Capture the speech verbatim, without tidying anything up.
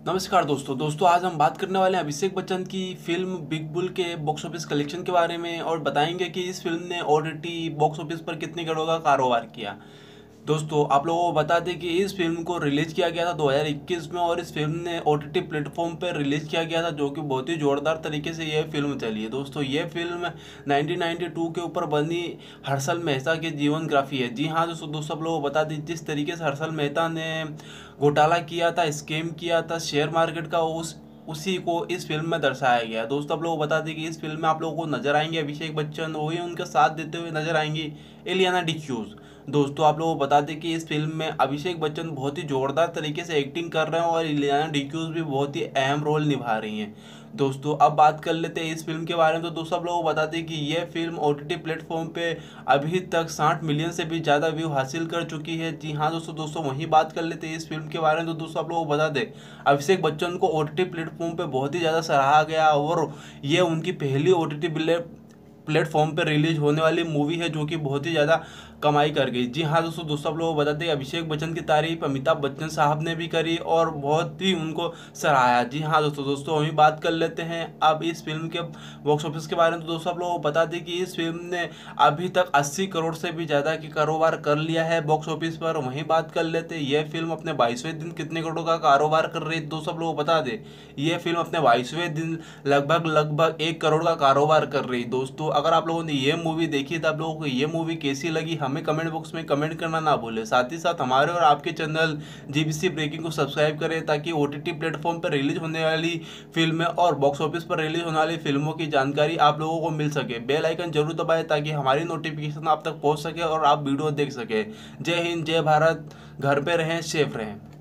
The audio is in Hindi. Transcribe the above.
नमस्कार दोस्तों दोस्तों आज हम बात करने वाले हैं अभिषेक बच्चन की फिल्म बिग बुल के बॉक्स ऑफिस कलेक्शन के बारे में और बताएंगे कि इस फिल्म ने ओटीटी बॉक्स ऑफिस पर कितने करोड़ का कारोबार किया। दोस्तों आप लोगों को बता दें कि इस फिल्म को रिलीज किया गया था दो हज़ार इक्कीस में और इस फिल्म ने ओटीटी प्लेटफॉर्म पर रिलीज किया गया था, जो कि बहुत ही जोरदार तरीके से यह फिल्म चली है। दोस्तों ये फिल्म नाइनटीन नाइंटी टू के ऊपर बनी हर्षल मेहता की जीवन ग्राफी है। जी हाँ दोस्तों दोस्तों आप लोगों को बता दें जिस तरीके से हर्षल मेहता ने घोटाला किया था, स्कैम किया था शेयर मार्केट का, उस उसी को इस फिल्म में दर्शाया गया है। दोस्तों आप लोगों को बता दें कि इस फिल्म में आप लोगों को नजर आएंगे अभिषेक बच्चन, वही उनका साथ देते हुए नजर आएंगी इलियाना डिक्रूज। दोस्तों आप लोगों को बता दें कि इस फिल्म में अभिषेक बच्चन बहुत ही जोरदार तरीके से एक्टिंग कर रहे हैं और इलियाना डिक्रूज भी बहुत ही अहम रोल निभा रही हैं। दोस्तों अब बात कर लेते हैं इस फिल्म के बारे में। तो दोस्तों आप लोगों को बता दें कि यह फिल्म ओटीटी प्लेटफॉर्म पे अभी तक साठ मिलियन से भी ज़्यादा व्यू हासिल कर चुकी है। जी हाँ दोस्तों दोस्तों वहीं बात कर लेते हैं इस फिल्म के बारे में। तो दोस्तों आप लोगों को बता दें अभिषेक बच्चन को ओटीटी प्लेटफॉर्म पे बहुत ही ज़्यादा सराहा गया और ये उनकी पहली ओटीटी प्लेटफॉर्म पे रिलीज होने वाली मूवी है जो कि बहुत ही ज़्यादा कमाई कर गई। जी हाँ दोस्तों दोस्तों आप लोगों को बता दें अभिषेक बच्चन की तारीफ अमिताभ बच्चन साहब ने भी करी और बहुत ही उनको सराहाया। जी हाँ दोस्तों दोस्तों वहीं बात कर लेते हैं अब इस फिल्म के बॉक्स ऑफिस के बारे में। तो दोस्तों आप लोगों को बता दें कि इस फिल्म ने अभी तक अस्सी करोड़ से भी ज़्यादा की कारोबार कर लिया है बॉक्स ऑफिस पर। वहीं बात कर लेते हैं यह फिल्म अपने बाईसवें दिन कितने करोड़ का कारोबार कर रही है। दोस्तों आप लोगों को बता दें यह फिल्म अपने बाईसवें दिन लगभग लगभग एक करोड़ का कारोबार कर रही है। दोस्तों अगर आप लोगों ने ये मूवी देखी तो आप लोगों को ये मूवी कैसी लगी हमें कमेंट बॉक्स में कमेंट करना ना भूलें। साथ ही साथ हमारे और आपके चैनल जीबीसी ब्रेकिंग को सब्सक्राइब करें ताकि ओटीटी प्लेटफॉर्म पर रिलीज होने वाली फिल्में और बॉक्स ऑफिस पर रिलीज होने वाली फिल्मों की जानकारी आप लोगों को मिल सके। बेल आइकन जरूर दबाएं ताकि हमारी नोटिफिकेशन आप तक पहुंच सके और आप वीडियो देख सके। जय हिंद, जय भारत, घर पे रहें, सेफ रहें।